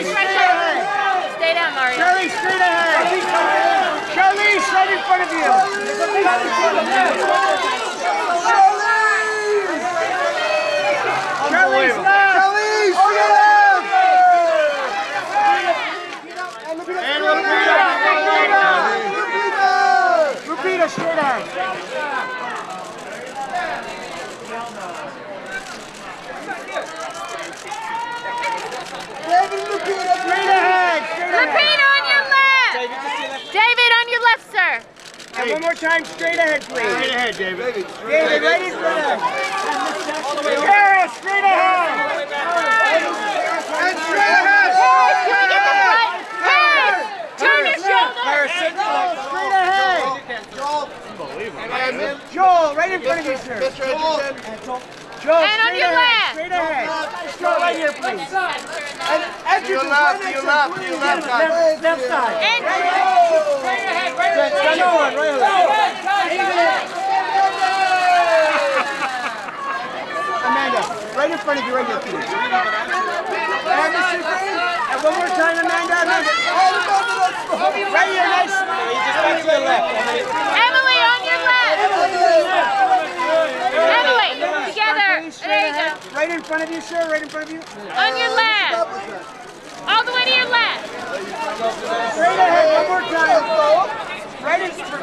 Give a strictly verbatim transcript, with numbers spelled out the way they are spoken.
Charlize, right there. Stay down, Mario. Charlize, straight ahead. Charlize, right in front of you. Charlize, left. Charlize, to your left. And Lupita. Lupita, straight ahead. David, Lupita, straight ahead. Lupita on your left. David on your left, sir. And one more time, straight ahead, please. Straight ahead, David. David, right in front of us. Kara, straight ahead. And straight ahead. Hey, can we get the front? Hey, turn your shoulder. Straight ahead. Unbelievable. Joel, right in front of you, sir. Mister Edgerton. Joel, And on your left. Straight ahead. Joel, right here, please. And Edgerton, To your left, to your left, to your left side. Left side. And Straight ahead, right ahead. Joel, right ahead. Amanda, right in front of you, right here, please. And Mister Green. And one more time, Amanda. Amanda. Right here, nice. Just to your left. Emily on your left. Emily, together. There you go. Right in front of you, sir. Right in front of you. On your left. All the way to your left. Straight ahead, one more time. Right in